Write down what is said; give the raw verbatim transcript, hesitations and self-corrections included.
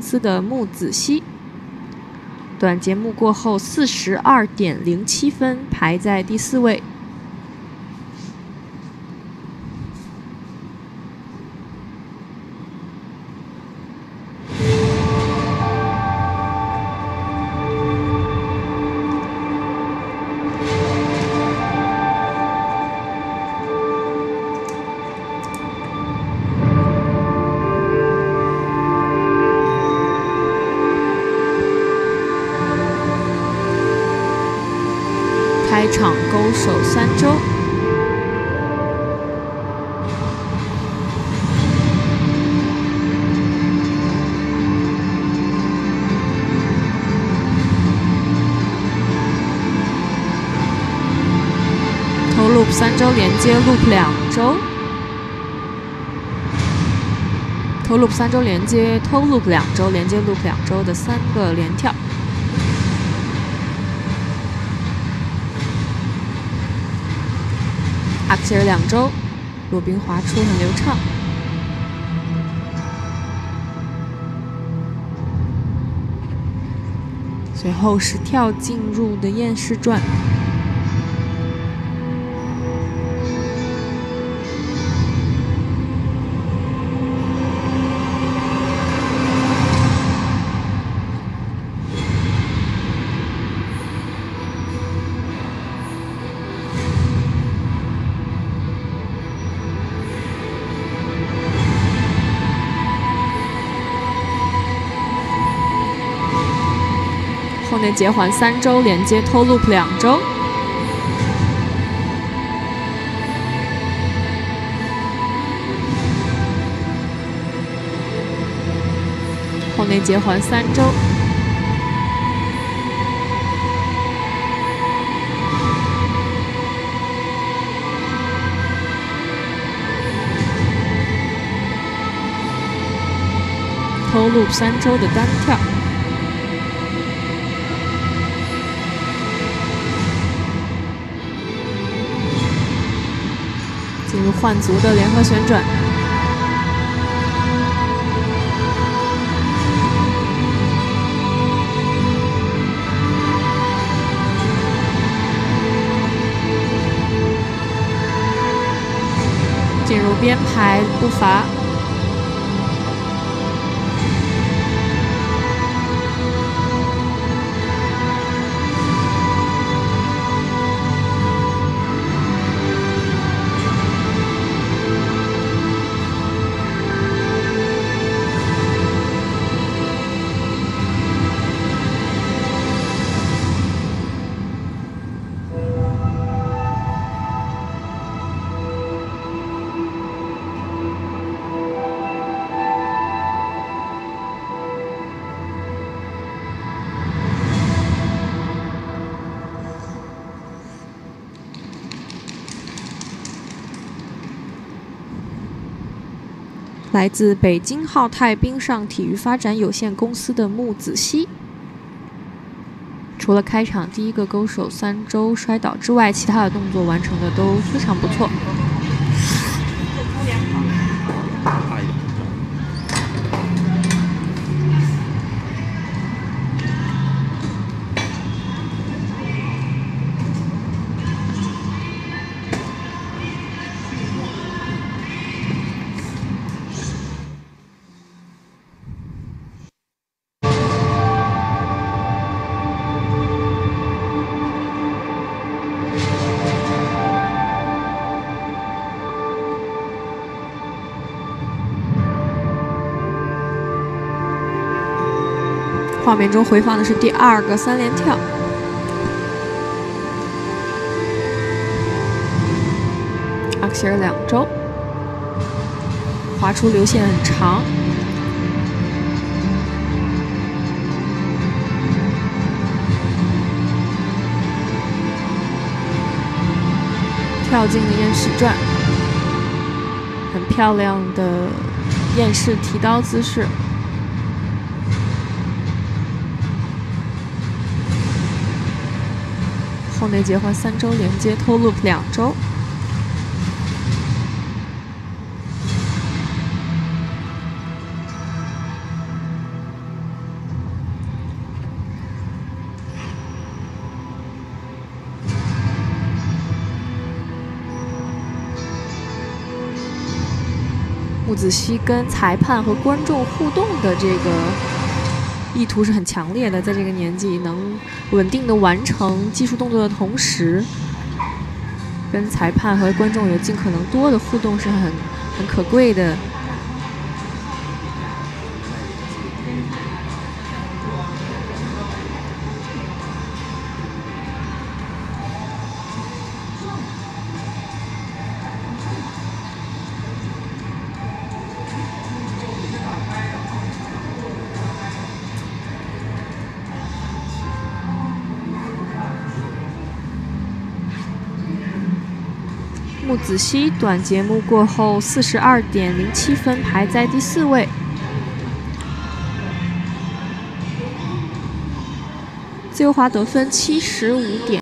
司的木子熙。短节目过后，四十二点零七分，排在第四位。开场勾手三周，头 loop 三周连接 loop 两周，头 loop 三周连接 toe loop 两周连接 loop 两周的三个连跳。阿克希尔两周，骆宾滑出很流畅。随后是跳进入的燕式转。后内结环三周连接 toe loop 两周，后内结环三周，toe loop 三周的单跳。进入换足的联合旋转，进入编排步伐。来自北京浩泰冰上体育发展有限公司的木子熙，除了开场第一个勾手三周摔倒之外，其他的动作完成的都非常不错。画面中回放的是第二个三连跳，阿克希尔两周，滑出流线很长，跳进了燕式转，很漂亮的燕式提刀姿势。后内结环三周连接 toe loop 两周， 木子熙跟裁判和观众互动的这个意图是很强烈的，在这个年纪能稳定的完成技术动作的同时，跟裁判和观众有尽可能多的互动是很很可贵的。木子熙短节目过后四十二点零七分排在第四位，自由滑得分七十五点。